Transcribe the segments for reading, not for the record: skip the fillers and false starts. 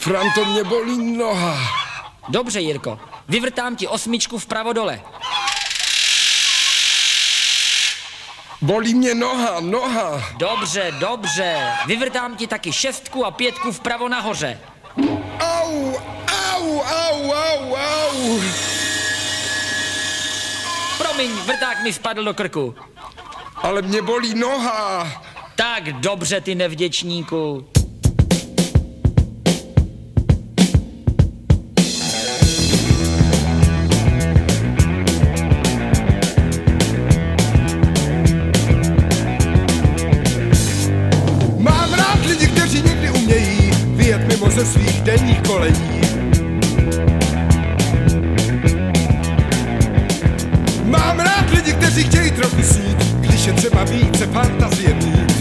Franto, mě bolí noha. Dobře, Jirko. Vyvrtám ti 8 vpravo dole. Bolí mě noha. Dobře, dobře. Vyvrtám ti taky 6 a 5 vpravo nahoře. Au. Promiň, vrták mi spadl do krku. Ale mě bolí noha. Tak dobře, ty nevděčníku. Mám rád lidi, kteří někdy umějí vyjet mimo ze svých denních kolejí. Mám rád lidi, kteří chtějí trochu snít, když je třeba více fantazie mít.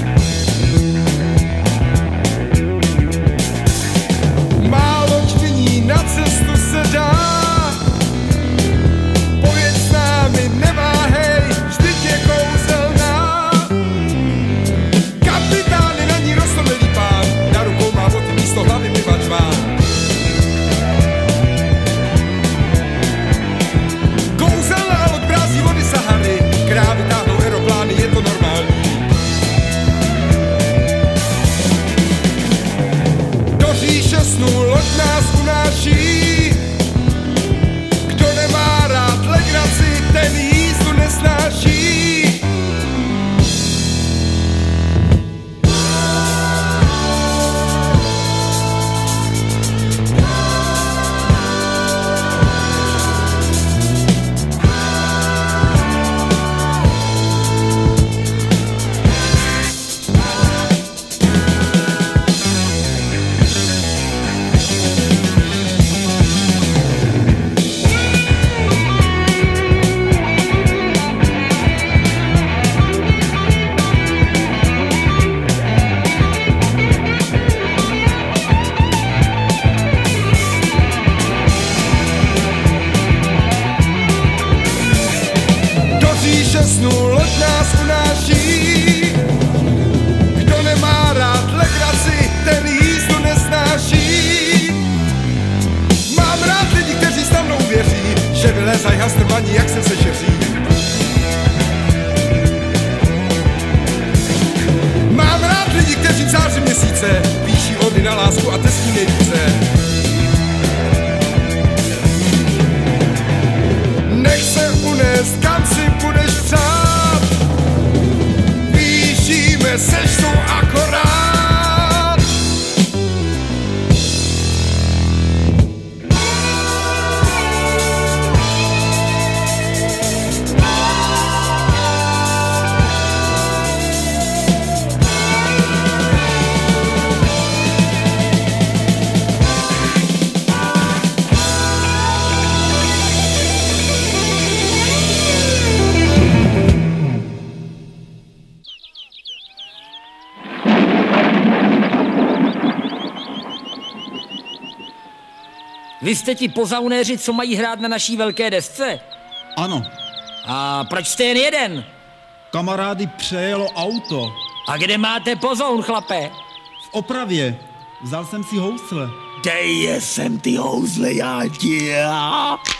Málo čtení na cestu se dá, pojeď s námi, neváhej, vždyť je kouzelná. Kapitány na ní rostomilý pán, na rukou má boty, místo hlavy myvač má. Kouzelná loď brází vody Sahary, krávy táhnou aeroplány, je to normální. Do říše snů loď nás unáší, kdo nemá rád legraci, ten jízdu nesnáší. Snů loď nás unáší, kdo nemá rád legraci, ten jízdu nesnáší. Mám rád lidi, kteří se mnou věří, že vylézaj hastrvaní, jak se sešeří. Mám rád lidi, kteří v záři měsíce píší ody na lásku a testí nejvíce. Nech se unést, kam si budeš přát, píšíme, seš tu akorát. Vy jste ti pozaunéři, co mají hrát na naší velké desce? Ano. A proč jste jen jeden? Kamarády přejelo auto. A kde máte pozoun, chlape? V opravě. Vzal jsem si housle. Dej je sem ty houzle, já ti.